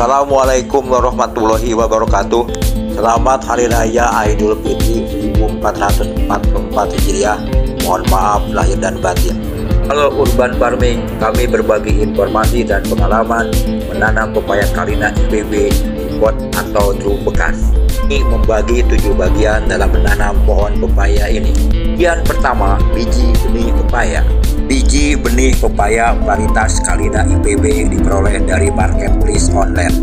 Assalamualaikum warahmatullahi wabarakatuh. Selamat Hari Raya Idul Fitri 1444 Hijriah. Mohon maaf lahir dan batin. Halo Urban Farming, kami berbagi informasi dan pengalaman menanam pepaya Carina IPB pot atau drum bekas. Ini membagi 7 bagian dalam menanam pohon pepaya ini. Bagian pertama, biji benih pepaya. Biji benih pepaya varietas Carina IPB diperoleh dari marketplace online.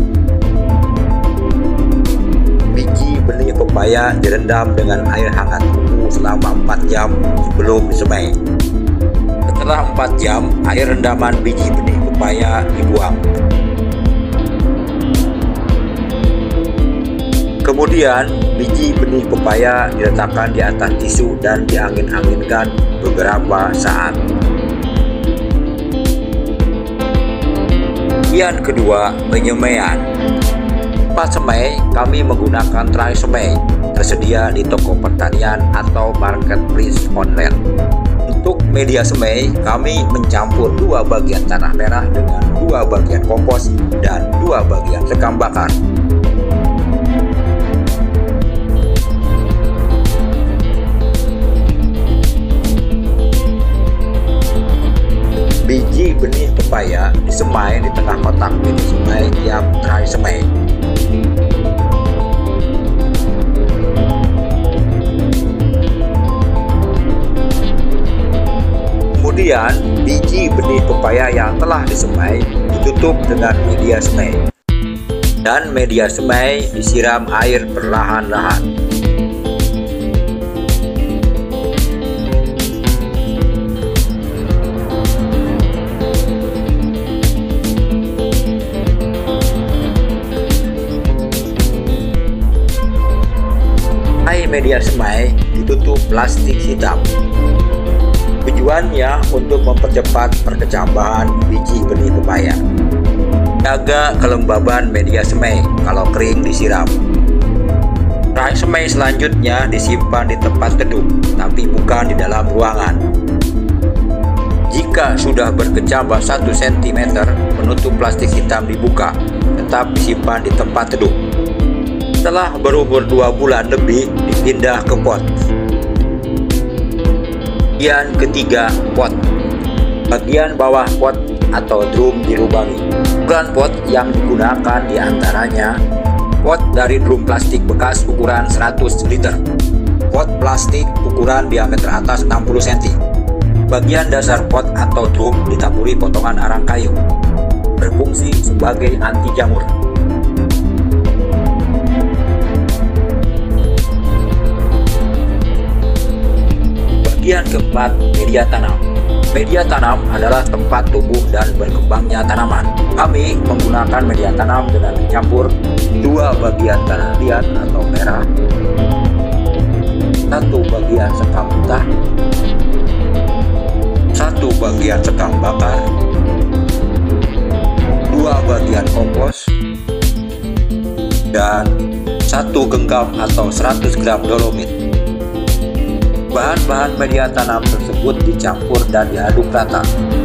Biji benih pepaya direndam dengan air hangat suhu selama 4 jam sebelum disemai. Setelah 4 jam, air rendaman biji benih pepaya dibuang. Kemudian, biji benih pepaya diletakkan di atas tisu dan diangin-anginkan beberapa saat. Bagian kedua, penyemaian. Tempat semai, kami menggunakan tray semai tersedia di toko pertanian atau marketplace online. Untuk media semai, kami mencampur 2 bagian tanah merah dengan 2 bagian kompos dan 2 bagian sekam bakar. Biji benih pepaya disemai di tengah kotak biji semai tiap tray semai. Kemudian, biji benih pepaya yang telah disemai ditutup dengan media semai. Dan media semai disiram air perlahan-lahan. Media semai ditutup plastik hitam. Tujuannya untuk mempercepat perkecambahan biji benih pepaya. Jaga kelembaban media semai kalau kering disiram. Tray semai selanjutnya disimpan di tempat teduh, tapi bukan di dalam ruangan. Jika sudah berkecambah 1 cm, penutup plastik hitam dibuka, tetap disimpan di tempat teduh. Setelah berumur 2 bulan lebih, dipindah ke pot. Bagian ketiga, pot. Bagian bawah pot atau drum dilubangi. Ukuran pot yang digunakan diantaranya pot dari drum plastik bekas ukuran 100 liter, pot plastik ukuran diameter atas 60 cm. Bagian dasar pot atau drum ditaburi potongan arang kayu, berfungsi sebagai anti jamur. Bagian keempat, media tanam. Media tanam adalah tempat tumbuh dan berkembangnya tanaman. Kami menggunakan media tanam dengan mencampur 2 bagian tanah liat atau merah, 1 bagian sekam putih, 1 bagian sekam bakar, 2 bagian kompos, dan 1 genggam atau 100 gram dolomit. Bahan-bahan media tanam tersebut dicampur dan diaduk rata.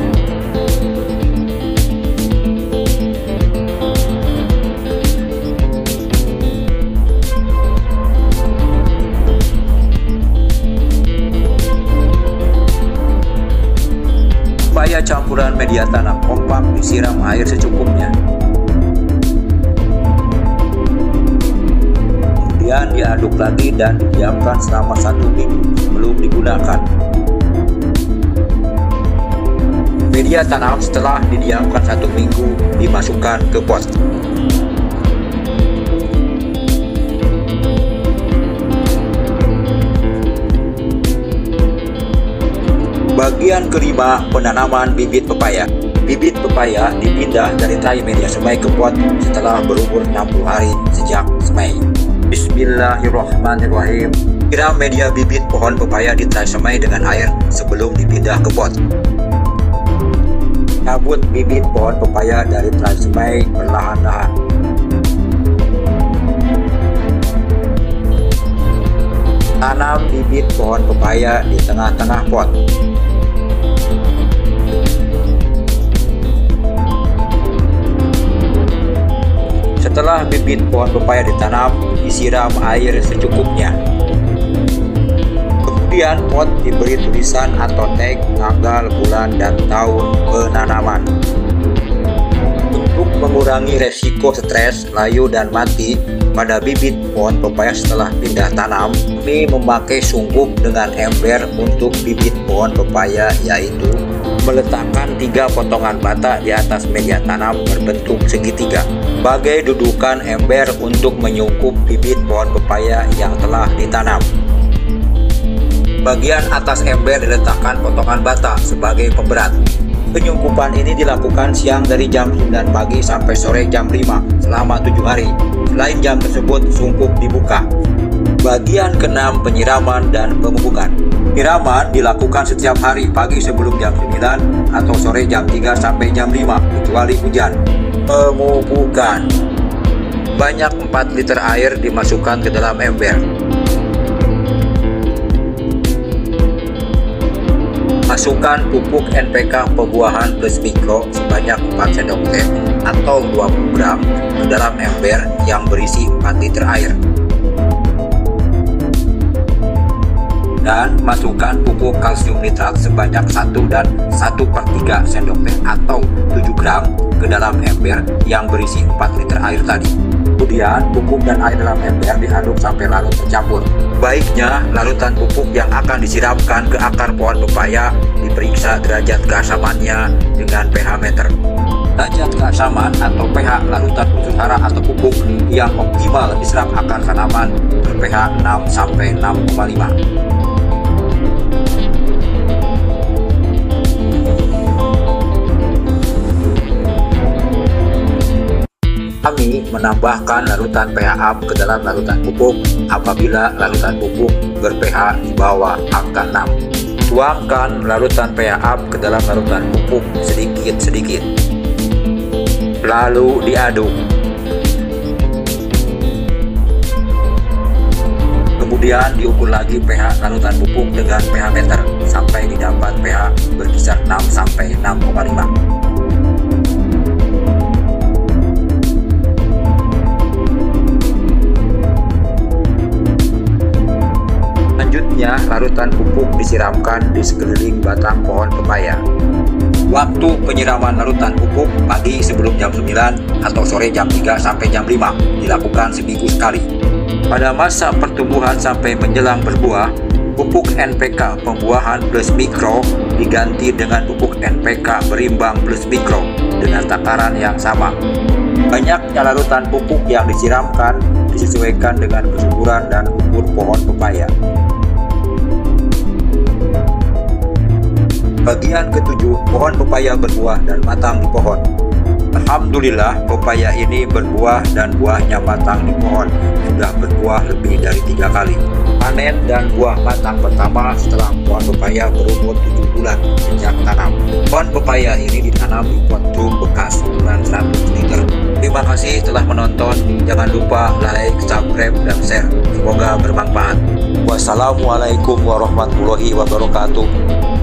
Supaya campuran media tanam kompak, disiram air secukupnya. Kemudian diaduk lagi dan didiamkan selama 1 minggu sebelum digunakan. Media tanam setelah didiamkan 1 minggu dimasukkan ke pot. Bagian kelima, penanaman bibit pepaya. Bibit pepaya dipindah dari tray media semai ke pot setelah berumur 60 hari sejak semai. Bismillahirrahmanirrahim. Siram media bibit pohon pepaya di tray semai dengan air sebelum dipindah ke pot. Cabut bibit pohon pepaya dari tray semai perlahan-lahan. Tanam bibit pohon pepaya di tengah-tengah pot. Setelah bibit pohon pepaya ditanam, disiram air secukupnya. Kemudian pot diberi tulisan atau tag tanggal, bulan, dan tahun penanaman. Untuk mengurangi resiko stres, layu, dan mati pada bibit pohon pepaya setelah pindah tanam, kami memakai sungkup dengan ember untuk bibit pohon pepaya, yaitu meletakkan 3 potongan bata di atas media tanam berbentuk segitiga sebagai dudukan ember untuk menyungkup bibit pohon pepaya yang telah ditanam. Bagian atas ember diletakkan potongan bata sebagai pemberat. Penyungkupan ini dilakukan siang dari jam 9 pagi sampai sore jam 5 selama 7 hari. Selain jam tersebut, sungkup dibuka. Bagian ke-6, penyiraman dan pemupukan. Penyiraman dilakukan setiap hari pagi sebelum jam 9 atau sore jam 3 sampai jam 5 kecuali hujan. Pemupukan. Banyak 4 liter air dimasukkan ke dalam ember. Masukkan pupuk NPK pembuahan plus mikro sebanyak 4 sendok teh atau 20 gram ke dalam ember yang berisi 4 liter air. Dan masukkan pupuk kalsium nitrat sebanyak 1 dan 1/3 sendok teh atau 7 gram ke dalam ember yang berisi 4 liter air tadi. Kemudian pupuk dan air dalam ember diaduk sampai larut tercampur. Baiknya larutan pupuk yang akan disiramkan ke akar pohon pepaya diperiksa derajat keasamannya dengan pH meter. Derajat keasaman atau pH larutan unsur hara atau pupuk yang optimal diserap akar tanaman ber-pH 6 sampai 6,5. Kami menambahkan larutan PHA ke dalam larutan pupuk apabila larutan pupuk ber-pH di bawah angka 6. Tuangkan larutan PHA ke dalam larutan pupuk sedikit-sedikit. Lalu diaduk. Kemudian diukur lagi pH larutan pupuk dengan pH meter sampai didapat pH berkisar 6 sampai 6,5. Selanjutnya, larutan pupuk disiramkan di sekeliling batang pohon pepaya. Waktu penyiraman larutan pupuk pagi sebelum jam 9 atau sore jam 3 sampai jam 5 dilakukan seminggu sekali. Pada masa pertumbuhan sampai menjelang berbuah, pupuk NPK pembuahan plus mikro diganti dengan pupuk NPK berimbang plus mikro dengan takaran yang sama. Banyaknya larutan pupuk yang disiramkan disesuaikan dengan kesuburan dan umur pohon pepaya. Bagian ke-7, pohon pepaya berbuah dan matang di pohon. Alhamdulillah, pepaya ini berbuah dan buahnya matang di pohon. Sudah berbuah lebih dari 3 kali. Panen dan buah matang pertama setelah pohon pepaya berumur 7 bulan sejak tanam. Pohon pepaya ini ditanam di pot drum bekas ukuran 100 liter. Terima kasih telah menonton. Jangan lupa like, subscribe, dan share. Semoga bermanfaat. Wassalamualaikum warahmatullahi wabarakatuh.